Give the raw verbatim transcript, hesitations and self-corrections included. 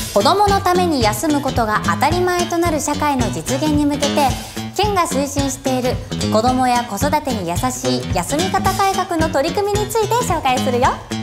子どものために休むことが当たり前となる社会の実現に向けて、県が推進している子どもや子育てに優しい休み方改革の取り組みについて紹介するよ。